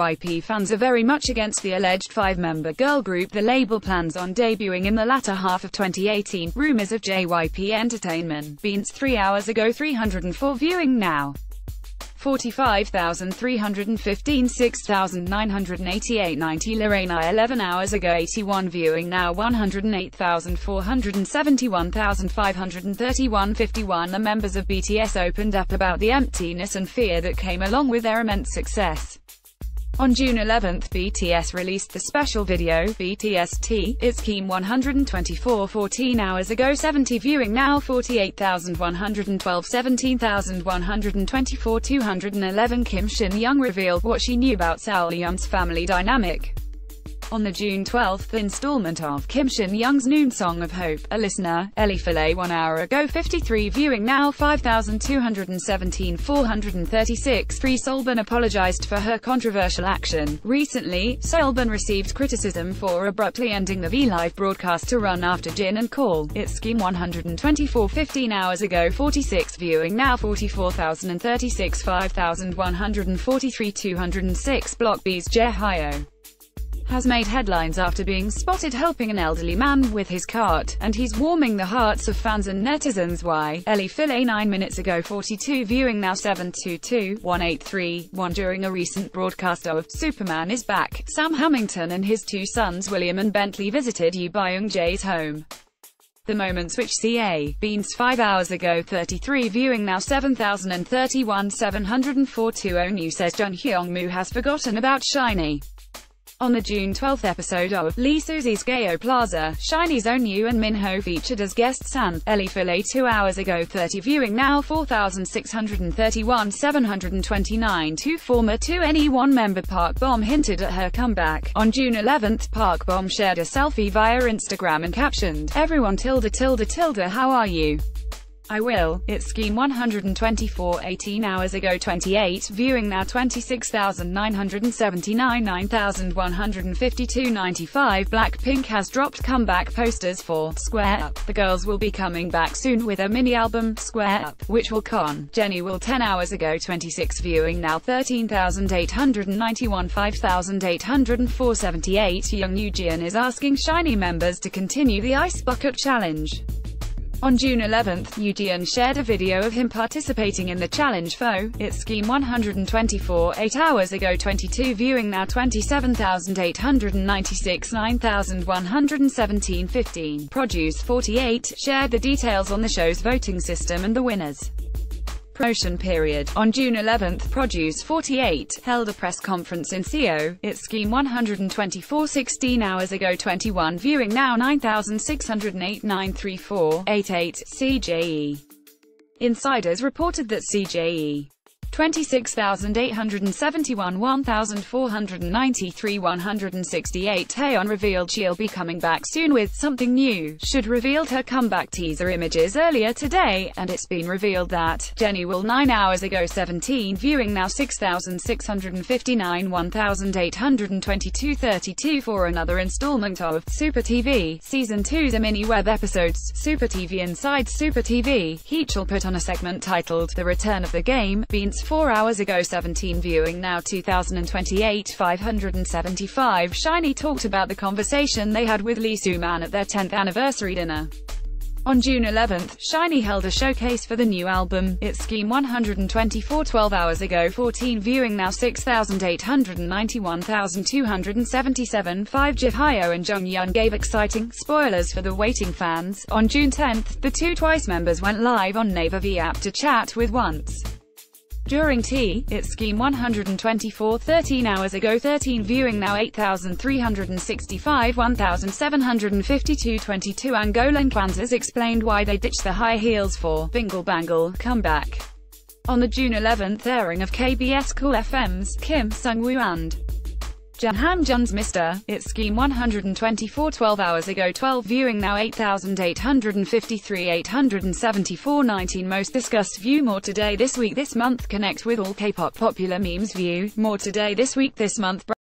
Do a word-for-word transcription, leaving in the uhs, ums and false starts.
Y P fans are very much against the alleged five-member girl group the label plans on debuting in the latter half of twenty eighteen. Rumors of J Y P Entertainment. Beans three hours ago three hundred four viewing now. forty-five thousand three hundred fifteen, six thousand nine hundred eighty-eight, ninety. Lorena eleven hours ago eighty-one viewing now, one hundred eight thousand four hundred seventy, one thousand five hundred thirty-one, fifty-one. The members of B T S opened up about the emptiness and fear that came along with their immense success. On June eleventh, B T S released the special video, B T S T, It's Keem one hundred twenty-four, fourteen hours ago seventy viewing now, forty-eight thousand one hundred twelve, seventeen thousand one hundred twenty-four, two hundred eleven. Kim Shin Young revealed what she knew about Seol Young's family dynamic. On the June twelfth installment of Kim Shin Young's Noon Song of Hope, a listener, Ellie Filet, one hour ago fifty-three viewing now, five thousand two hundred seventeen, four hundred thirty-six. Free Seolbin apologized for her controversial action. Recently, Seolbin received criticism for abruptly ending the V-Live broadcast to run after Jin and Call. It's Keem one hundred twenty-four, fifteen hours ago forty-six viewing now, forty-four thousand thirty-six, five thousand one hundred forty-three, two hundred six. Block B's Jae-hyo has made headlines after being spotted helping an elderly man with his cart, and he's warming the hearts of fans and netizens. Why? Ellie Filet nine minutes ago forty-two viewing now, seven two two, one eight three, one. During a recent broadcast of Superman is Back, Sam Hamilton and his two sons William and Bentley visited Yoo Byung-jae's home. The moments which ca. Beans five hours ago thirty-three viewing now, seven thousand thirty-one, seven hundred four. two oh New says Jung Hyung-moo has forgotten about SHINee. On the June twelfth episode of Lee Susie's Gayo Plaza, SHINee's own Yoo and Minho featured as guests and Ellie Filet two hours ago thirty viewing now, four thousand six hundred thirty-one, seven hundred twenty-nine. two. Former two N E one member Park Bom hinted at her comeback. On June eleventh, Park Bom shared a selfie via Instagram and captioned, "Everyone tilde tilde tilde how are you? I will." It's Keem one hundred twenty-four, eighteen hours ago twenty-eight viewing now, twenty-six thousand nine hundred seventy-nine, nine thousand one hundred fifty-two, ninety-five. Blackpink has dropped comeback posters for Square Up. The girls will be coming back soon with a mini-album, Square Up, which will con. Jennie will ten hours ago twenty-six viewing now, thirteen thousand eight hundred ninety-one, five thousand eight hundred four, seventy-eight. Young Eugene is asking SHINee members to continue the Ice Bucket Challenge. On June eleventh, Eugene shared a video of him participating in the challenge for It's Keem one hundred twenty-four, eight hours ago twenty-two viewing now, twenty-seven thousand eight hundred ninety-six, nine thousand one hundred seventeen, fifteen. Produce forty-eight shared the details on the show's voting system and the winners. Promotion period. On June eleventh, Produce forty-eight held a press conference in Seoul. It's Keem one hundred twenty-four, sixteen hours ago twenty-one viewing now, nine thousand six hundred eight, nine thirty-four, eighty-eight. C J E Insiders reported that C J E twenty-six thousand eight hundred seventy-one, one thousand four hundred ninety-three, one hundred sixty-eight. Taeyeon revealed she'll be coming back soon with something new. Should revealed her comeback teaser images earlier today, and it's been revealed that Jennie will nine hours ago seventeen viewing now, six thousand six hundred fifty-nine, one thousand eight hundred twenty-two, thirty-two. For another installment of Super T V Season two's a mini web episodes, Super T V Inside Super T V, Heechul put on a segment titled The Return of the Game. Beans four hours ago seventeen viewing now, two thousand twenty-eight, five hundred seventy-five. SHINee talked about the conversation they had with Lee Soo-man at their tenth anniversary dinner. On June eleventh, SHINee held a showcase for the new album, It's Keem one hundred twenty-four, twelve hours ago fourteen viewing now, six thousand eight hundred ninety, one thousand two hundred seventy-seven. five. Jae-hyo and Jonghyun gave exciting spoilers for the waiting fans. On June tenth, the two Twice members went live on Naver V app to chat with Once. During T, It's Keem one hundred twenty-four, thirteen hours ago thirteen viewing now, eight thousand three hundred sixty-five, one thousand seven hundred fifty-two, twenty-two. Angolan Kwanzas explained why they ditched the high heels for Bingle Bangle comeback. On the June eleventh airing of K B S Cool F M's Kim Sung-woo and Jang Han-jun's Mister It's Keem one hundred twenty-four, twelve hours ago twelve viewing now, eight thousand eight hundred fifty-three, eight hundred seventy-four, nineteen. Most discussed view. More today this week this month. Connect with all K-pop popular memes. View more today this week this month.